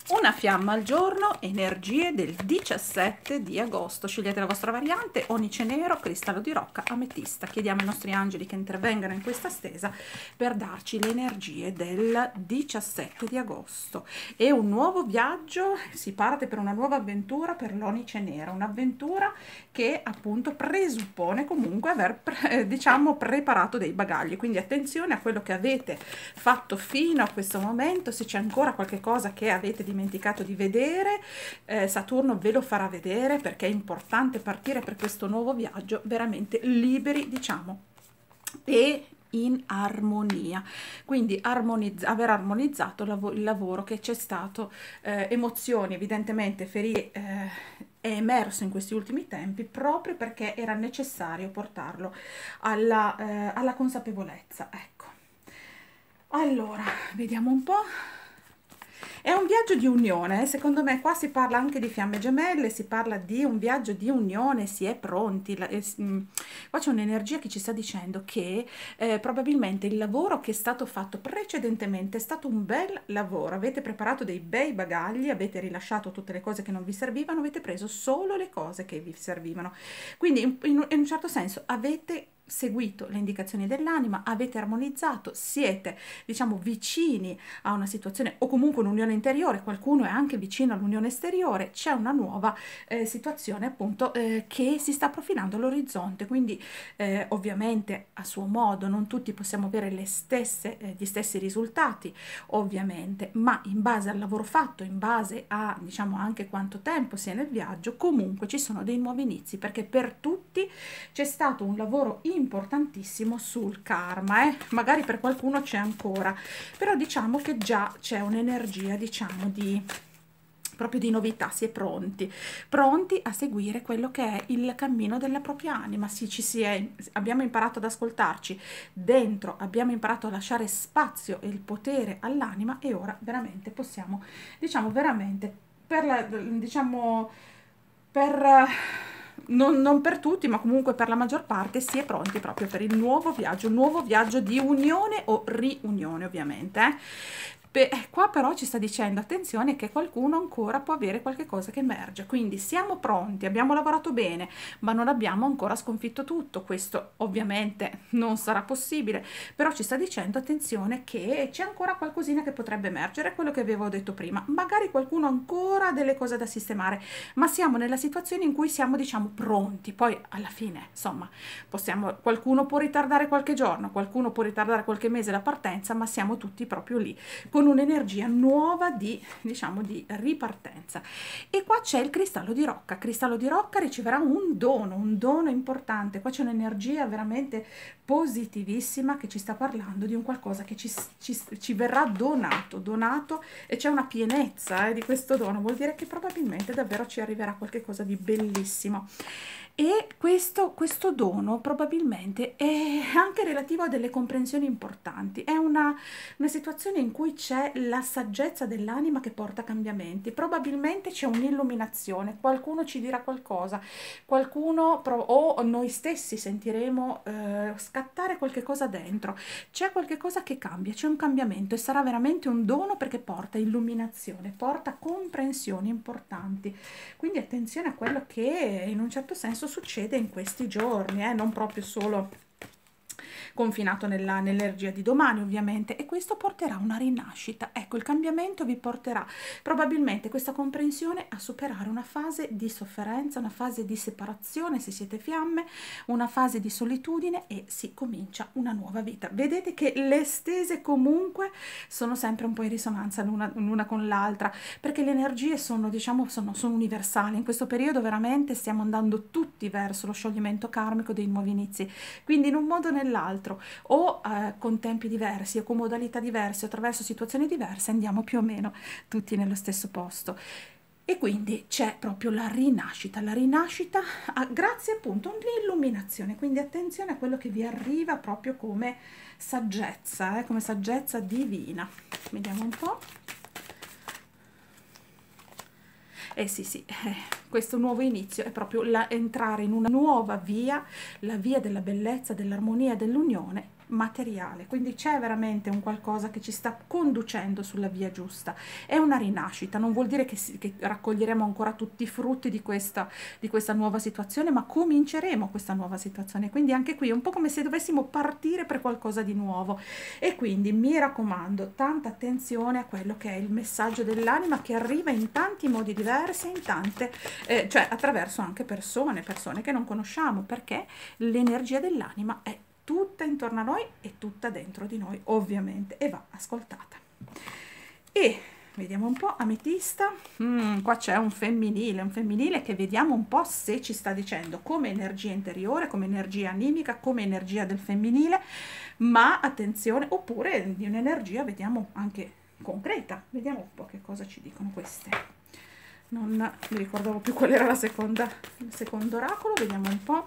Una fiamma al giorno, energie del 17 di agosto. Scegliete la vostra variante, onice nero, cristallo di rocca, ametista. Chiediamo ai nostri angeli che intervengano in questa stesa per darci le energie del 17 di agosto. E un nuovo viaggio, si parte per una nuova avventura per l'onice nero, un'avventura che appunto presuppone comunque aver diciamo preparato dei bagagli, quindi attenzione a quello che avete fatto fino a questo momento. Se c'è ancora qualche cosa che avete dimenticato di vedere, Saturno ve lo farà vedere, perché è importante partire per questo nuovo viaggio veramente liberi, diciamo, e in armonia, quindi aver armonizzato il lavoro che c'è stato, emozioni, evidentemente ferie, è emerso in questi ultimi tempi proprio perché era necessario portarlo alla consapevolezza. Ecco, allora vediamo un po'. È un viaggio di unione, secondo me qua si parla anche di fiamme gemelle, si parla di un viaggio di unione, si è pronti. Qua c'è un'energia che ci sta dicendo che probabilmente il lavoro che è stato fatto precedentemente è stato un bel lavoro, avete preparato dei bei bagagli, avete rilasciato tutte le cose che non vi servivano, avete preso solo le cose che vi servivano, quindi in un certo senso avete seguito le indicazioni dell'anima, avete armonizzato, siete diciamo vicini a una situazione o comunque un'unione interiore, qualcuno è anche vicino all'unione esteriore, c'è una nuova situazione appunto che si sta profilando all'orizzonte, quindi ovviamente a suo modo non tutti possiamo avere gli stessi risultati ovviamente, ma in base al lavoro fatto, in base a diciamo anche quanto tempo si è nel viaggio, comunque ci sono dei nuovi inizi, perché per tutti c'è stato un lavoro importantissimo sul karma, magari per qualcuno c'è ancora, però diciamo che già c'è un'energia diciamo di proprio di novità, si è pronti a seguire quello che è il cammino della propria anima. Abbiamo imparato ad ascoltarci dentro, abbiamo imparato a lasciare spazio e il potere all'anima, e ora veramente possiamo diciamo veramente non per tutti, ma comunque per la maggior parte si è pronti proprio per il nuovo viaggio di unione o riunione ovviamente. Qua però ci sta dicendo attenzione che qualcuno ancora può avere qualche cosa che emerge, quindi siamo pronti, abbiamo lavorato bene, ma non abbiamo ancora sconfitto tutto. Questo ovviamente non sarà possibile, però ci sta dicendo attenzione che c'è ancora qualcosina che potrebbe emergere, quello che avevo detto prima, magari qualcuno ancora ha delle cose da sistemare, ma siamo nella situazione in cui siamo diciamo pronti. Poi alla fine insomma qualcuno può ritardare qualche giorno, qualcuno può ritardare qualche mese la partenza, ma siamo tutti proprio lì con un'energia nuova di diciamo di ripartenza. E qua c'è il cristallo di rocca riceverà un dono importante. Qua c'è un'energia veramente positivissima che ci sta parlando di un qualcosa che ci verrà donato, e c'è una pienezza di questo dono, vuol dire che probabilmente davvero ci arriverà qualche cosa di bellissimo. E questo dono probabilmente è anche relativo a delle comprensioni importanti, è una situazione in cui c'è la saggezza dell'anima che porta cambiamenti, probabilmente c'è un'illuminazione, qualcuno ci dirà qualcosa, o noi stessi sentiremo scattare qualche cosa dentro, c'è qualche cosa che cambia, c'è un cambiamento, e sarà veramente un dono perché porta illuminazione, porta comprensioni importanti. Quindi attenzione a quello che in un certo senso succede in questi giorni, non proprio solo confinato nell'energia di domani ovviamente, e questo porterà una rinascita. Ecco, il cambiamento vi porterà probabilmente questa comprensione a superare una fase di sofferenza, una fase di separazione se siete fiamme, una fase di solitudine, e si comincia una nuova vita. Vedete che le stese comunque sono sempre un po' in risonanza l'una con l'altra, perché le energie sono diciamo sono universali. In questo periodo veramente stiamo andando tutti verso lo scioglimento karmico dei nuovi inizi, quindi in un modo o nell'altro, o con tempi diversi o con modalità diverse, attraverso situazioni diverse, andiamo più o meno tutti nello stesso posto. E quindi c'è proprio la rinascita grazie appunto all'illuminazione. Quindi attenzione a quello che vi arriva proprio come saggezza divina. Vediamo un po'. Sì, questo nuovo inizio è proprio entrare in una nuova via, la via della bellezza, dell'armonia, dell'unione, materiale, quindi c'è veramente un qualcosa che ci sta conducendo sulla via giusta, è una rinascita, non vuol dire che raccoglieremo ancora tutti i frutti di questa nuova situazione, ma cominceremo questa nuova situazione, quindi anche qui è un po' come se dovessimo partire per qualcosa di nuovo. E quindi mi raccomando, tanta attenzione a quello che è il messaggio dell'anima, che arriva in tanti modi diversi, in tante cioè attraverso anche persone che non conosciamo, perché l'energia dell'anima è tutta intorno a noi e tutta dentro di noi, ovviamente, e va ascoltata. E vediamo un po', ametista, qua c'è un femminile che vediamo un po' se ci sta dicendo come energia interiore, come energia animica, come energia del femminile, ma attenzione, oppure di un'energia, vediamo anche concreta, vediamo un po' che cosa ci dicono queste. Non mi ricordavo più qual era il secondo oracolo, vediamo un po'.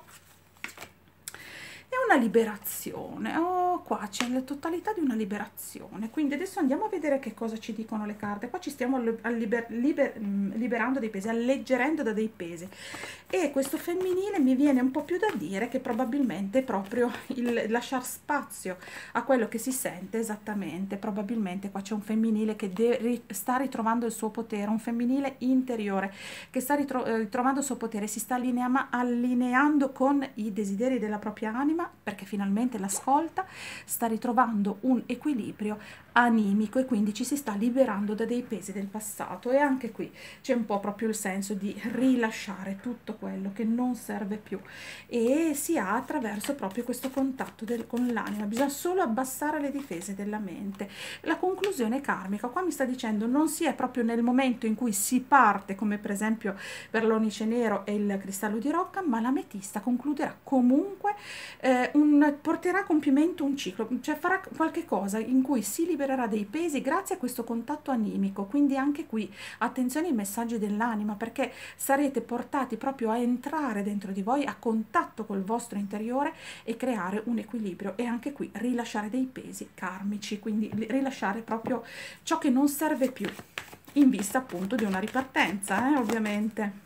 È una liberazione, oh, qua c'è la totalità di una liberazione, quindi adesso andiamo a vedere che cosa ci dicono le carte. Qua ci stiamo liberando dei pesi, alleggerendo da dei pesi, e questo femminile mi viene un po' più da dire che probabilmente è proprio il lasciar spazio a quello che si sente esattamente. Probabilmente qua c'è un femminile che sta ritrovando il suo potere, un femminile interiore che sta ritrovando il suo potere, si sta allineando con i desideri della propria anima, perché finalmente l'ascolta, sta ritrovando un equilibrio animico e quindi ci si sta liberando da dei pesi del passato. E anche qui c'è un po' proprio il senso di rilasciare tutto quello che non serve più, e si ha attraverso proprio questo contatto con l'anima. Bisogna solo abbassare le difese della mente. La conclusione karmica qua mi sta dicendo non si è proprio nel momento in cui si parte, come per esempio per l'onice nero e il cristallo di rocca, ma l'ametista concluderà comunque, porterà a compimento un ciclo, cioè farà qualche cosa in cui si libererà dei pesi grazie a questo contatto animico. Quindi anche qui attenzione ai messaggi dell'anima, perché sarete portati proprio a entrare dentro di voi, a contatto col vostro interiore, e creare un equilibrio, e anche qui rilasciare dei pesi karmici, quindi rilasciare proprio ciò che non serve più, in vista appunto di una ripartenza, ovviamente.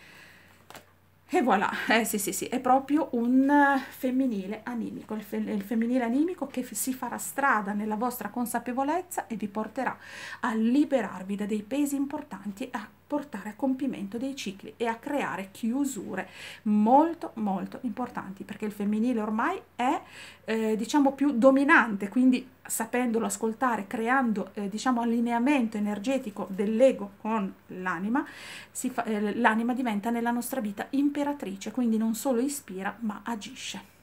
E voilà, sì, è proprio un femminile animico, il femminile animico che si farà strada nella vostra consapevolezza e vi porterà a liberarvi da dei pesi importanti, a portare a compimento dei cicli e a creare chiusure molto molto importanti, perché il femminile ormai è diciamo più dominante, quindi sapendolo ascoltare, creando diciamo allineamento energetico dell'ego con l'anima, l'anima diventa nella nostra vita imperatrice, quindi non solo ispira ma agisce.